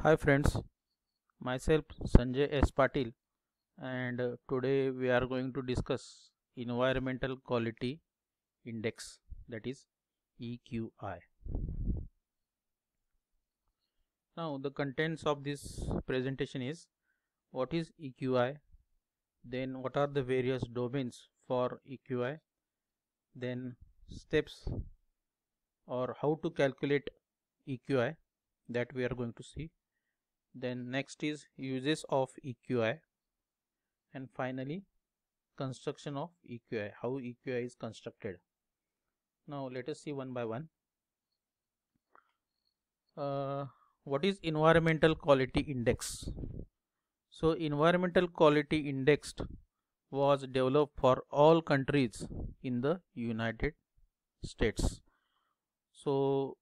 Hi friends, myself Sanjay S. Patil, and today we are going to discuss Environmental Quality Index, that is EQI. Now the contents of this presentation is what is EQI, then what are the various domains for EQI, then steps or how to calculate EQI that we are going to see, then next is uses of EQI, and finally construction of EQI, how EQI is constructed. Now let us see one by one. What is environmental quality index? So environmental quality index was developed for all countries in the United States. So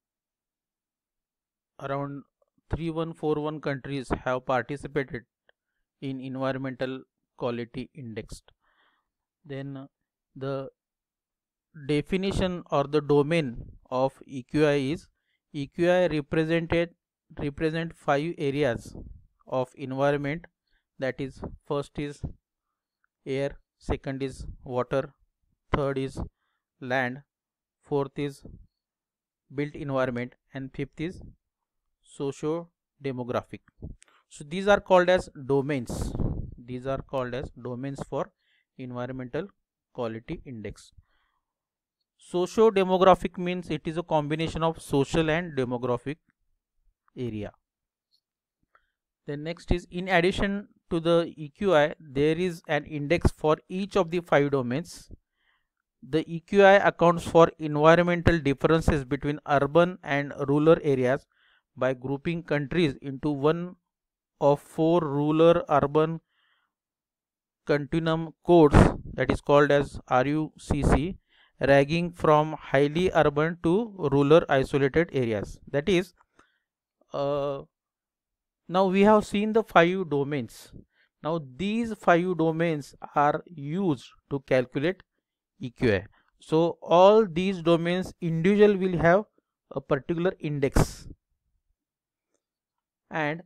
around 3141 countries have participated in environmental quality index. Then the definition or the domain of EQI is EQI represent 5 areas of environment, that is first is air, second is water, third is land, fourth is built environment, and fifth is socio-demographic. So these are called as domains. These are called as domains for environmental quality index. Socio-demographic means it is a combination of social and demographic area. Then next is, in addition to the EQI, there is an index for each of the 5 domains. The EQI accounts for environmental differences between urban and rural areas by grouping countries into one of 4 rural-urban continuum codes, that is called as RUCC, ranging from highly urban to rural isolated areas. That is, now we have seen the 5 domains. Now these 5 domains are used to calculate EQI. So all these domains individual will have a particular index, and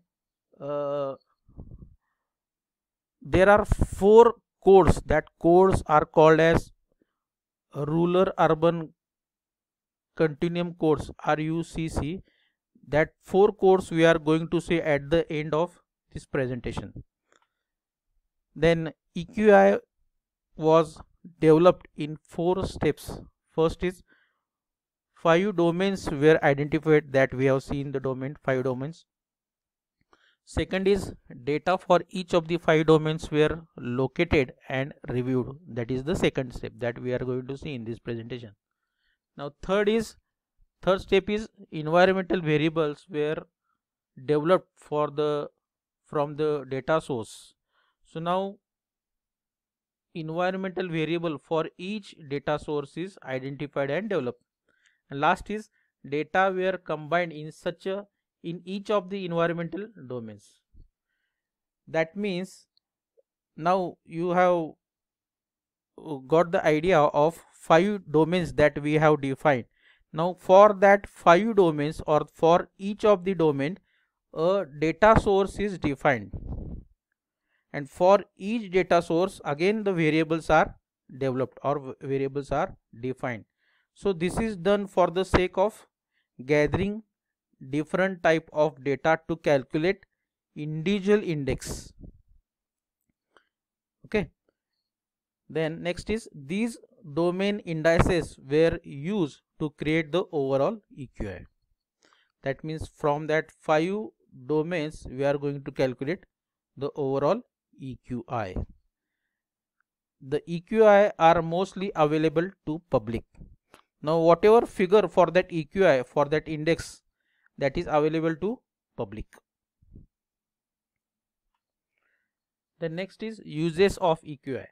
there are 4 codes. That codes are called as rural urban continuum codes, RUCC. That 4 codes we are going to see at the end of this presentation. Then EQI was developed in 4 steps. First is 5 domains were identified, that we have seen the domain 5 domains. Second is data for each of the 5 domains were located and reviewed. That is the second step that we are going to see in this presentation. Now third step is environmental variables were developed from the data source. So now environmental variable for each data source is identified and developed. And last is data were combined in each of the environmental domains. That means now you have got the idea of 5 domains that we have defined. Now for that 5 domains, or for each of the domain, a data source is defined, and for each data source again the variables are developed or variables are defined. So this is done for the sake of gathering different type of data to calculate individual index. Okay. Then next is, these domain indices were used to create the overall EQI. That means from that 5 domains we are going to calculate the overall EQI. The EQI are mostly available to public. Now whatever figure for that EQI, for that index, that is available to public. The next is uses of EQI.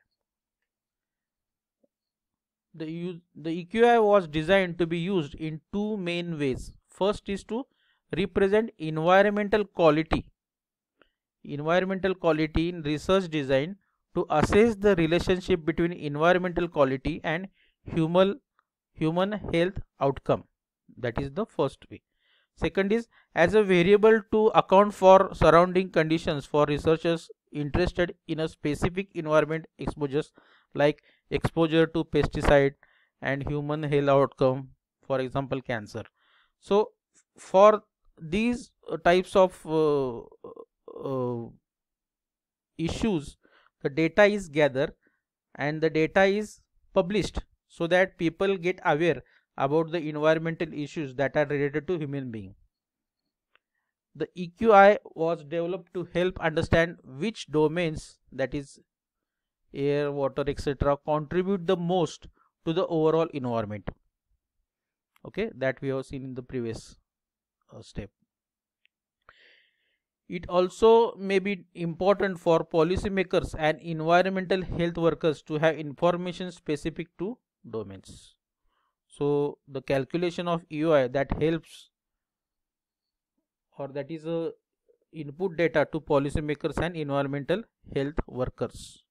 The EQI was designed to be used in 2 main ways. First is to represent environmental quality in research design, to assess the relationship between environmental quality and human health outcome. That is the first way. Second is as a variable to account for surrounding conditions for researchers interested in a specific environment exposures, like exposure to pesticide and human health outcome, for example cancer. So for these types of issues, the data is gathered and the data is published so that people get aware about the environmental issues that are related to human being. The EQI was developed to help understand which domains, that is air, water, etc., contribute the most to the overall environment. Okay, that we have seen in the previous step. It also may be important for policymakers and environmental health workers to have information specific to domains. So the calculation of EOI that helps, or that is a input data to policymakers and environmental health workers.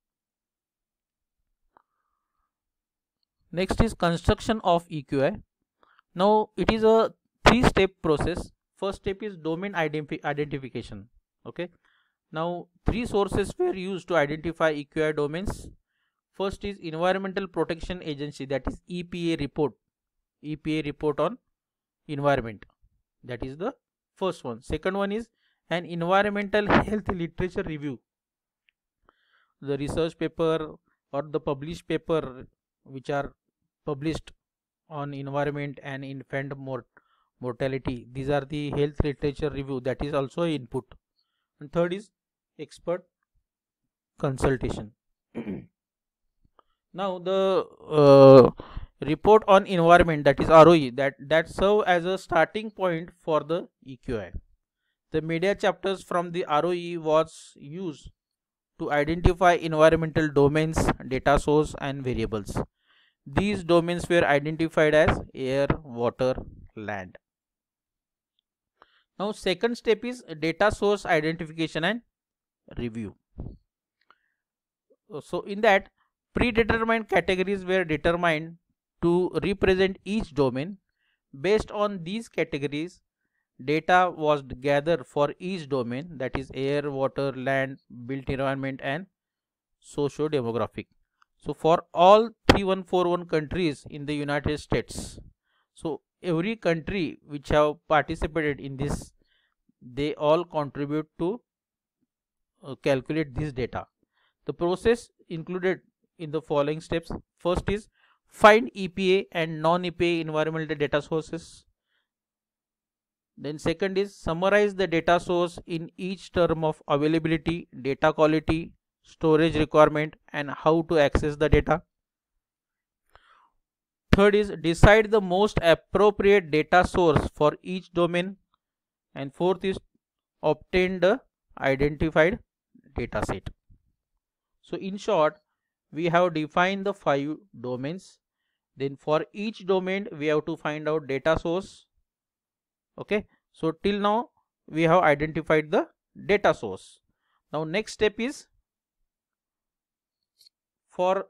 Next is construction of EQI. Now it is a 3-step process. First step is domain identification. Okay. Now 3 sources were used to identify EQI domains. First is Environmental Protection Agency, that is EPA report. EPA report on environment. That is the first one. Second one is an environmental health literature review. The research paper or the published paper which are published on environment and infant mortality, these are the health literature review, that is also input. And third is expert consultation. Now the report on environment, that is ROE, that serve as a starting point for the EQI. The media chapters from the ROE was used to identify environmental domains, data source and variables. These domains were identified as air, water, land. Now second step is data source identification and review. So in that, predetermined categories were determined to represent each domain. Based on these categories, data was gathered for each domain, that is air, water, land, built environment and socio-demographic. So for all 3141 countries in the United States, so every country which have participated in this, they all contribute to calculate this data. The process included in the following steps. First is find EPA and non-EPA environmental data sources. Then second is summarize the data source in each term of availability, data quality, storage requirement and how to access the data. Third is decide the most appropriate data source for each domain. And fourth is obtain the identified data set. So in short, we have defined the 5 domains. Then for each domain we have to find out data source. Okay, so till now we have identified the data source. Now next step is for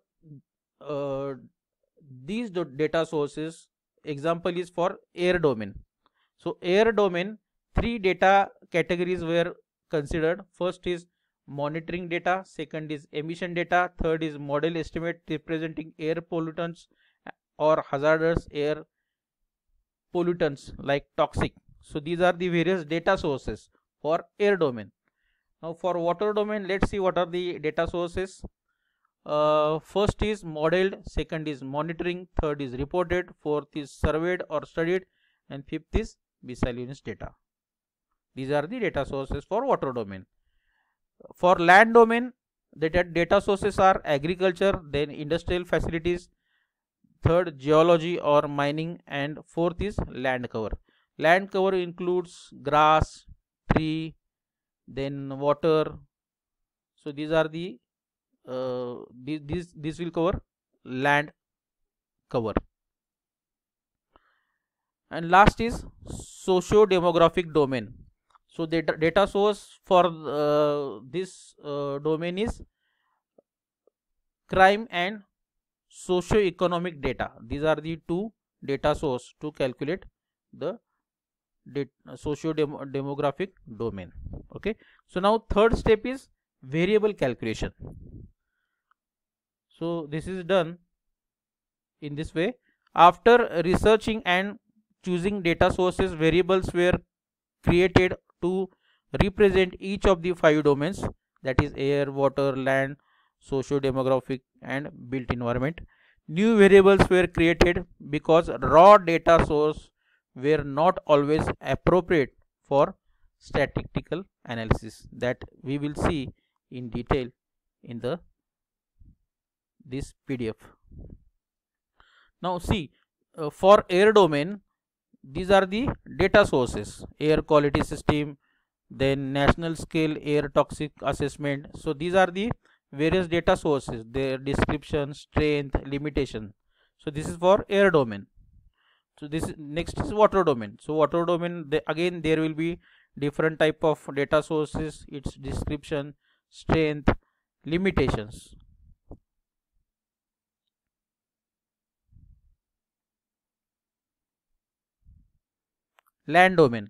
these data sources. Example is for air domain. So air domain, 3 data categories were considered. First is monitoring data, second is emission data, third is model estimate representing air pollutants or hazardous air pollutants like toxic. So these are the various data sources for air domain. Now for water domain, let's see what are the data sources. First is modeled, second is monitoring, third is reported, fourth is surveyed or studied, and fifth is miscellaneous data. These are the data sources for water domain. For land domain, the data sources are agriculture, then industrial facilities, third geology or mining, and fourth is land cover. Land cover includes grass, tree, then water. So these are the this will cover land cover. And last is socio-demographic domain. So the data source for this domain is crime and socio-economic data. These are the 2 data source to calculate the socio-demographic domain. Okay, so now third step is variable calculation. So this is done in this way. After researching and choosing data sources, variables were created to represent each of the 5 domains, that is air, water, land, socio-demographic and built environment. New variables were created because raw data sources were not always appropriate for statistical analysis, that we will see in detail in this PDF. Now see, for air domain, these are the data sources: air quality system, then national scale air toxic assessment. So these are the various data sources, their description, strength, limitation. So this is for air domain. So this next is water domain. So water domain, again there will be different type of data sources, its description, strength, limitations. Land domain,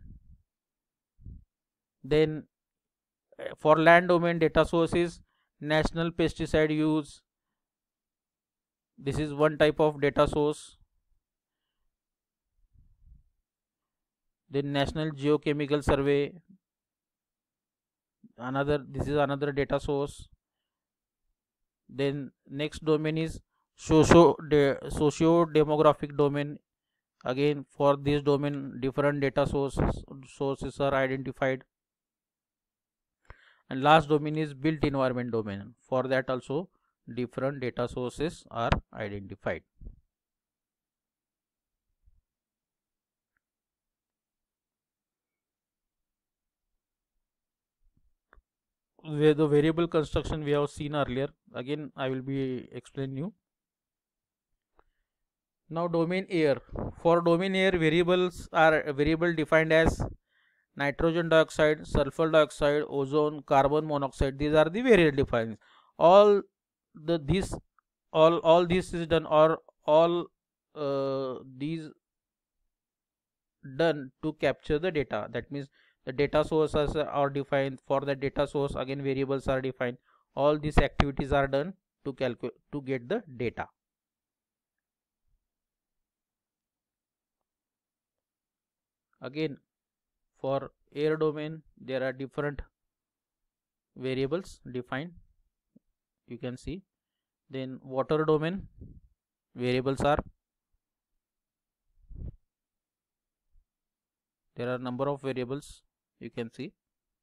then for land domain data sources, national pesticide use, this is one type of data source. Then national geochemical survey, this is another data source. Then next domain is socio-demographic domain. Again for this domain different data sources are identified. And last domain is built environment domain. For that also different data sources are identified. Where the variable construction we have seen earlier, again I will be explaining you. Now domain air. For domain air, variables are defined as nitrogen dioxide, sulfur dioxide, ozone, carbon monoxide. These are the variable defined. All this is done, or all these done to capture the data. That means the data sources are defined. For the data source, again variables are defined. All these activities are done to calculate, to get the data. Again for air domain there are different variables defined, you can see. Then water domain variables are, there are number of variables, you can see.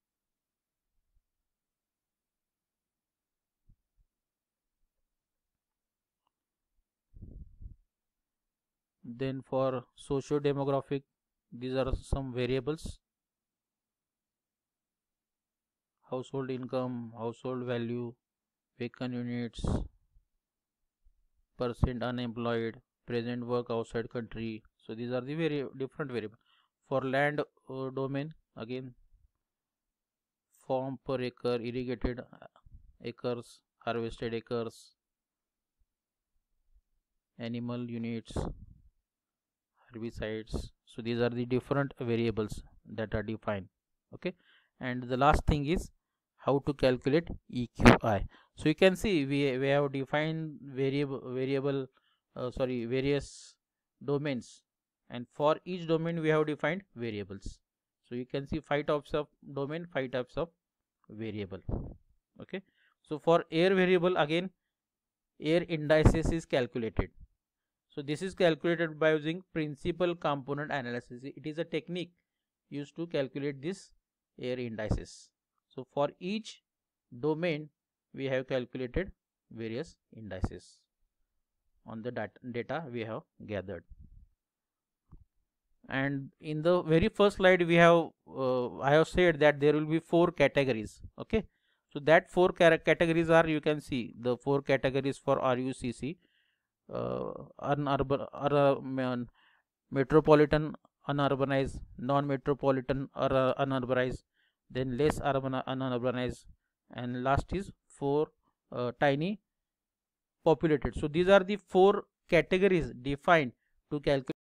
Then for socio-demographic, these are some variables: household income, household value, vacant units, percent unemployed, present work outside country. So these are the different variables. For land domain, again farm per acre, irrigated acres, harvested acres, animal units, herbicides. So these are the different variables that are defined. Okay, and the last thing is how to calculate EQI. So you can see we have defined various domains, and for each domain we have defined variables. So you can see 5 types of domain, 5 types of variable. Okay, so for air variable, again air indices is calculated. So this is calculated by using principal component analysis. It is a technique used to calculate this air indices. So for each domain we have calculated various indices on the data we have gathered. And in the very first slide we have I have said that there will be 4 categories. Okay, so that 4 categories are, you can see the 4 categories for RUCC: unurban, metropolitan unurbanized, non-metropolitan unurbanized, then less urban unurbanized, and last is for tiny populated. So these are the 4 categories defined to calculate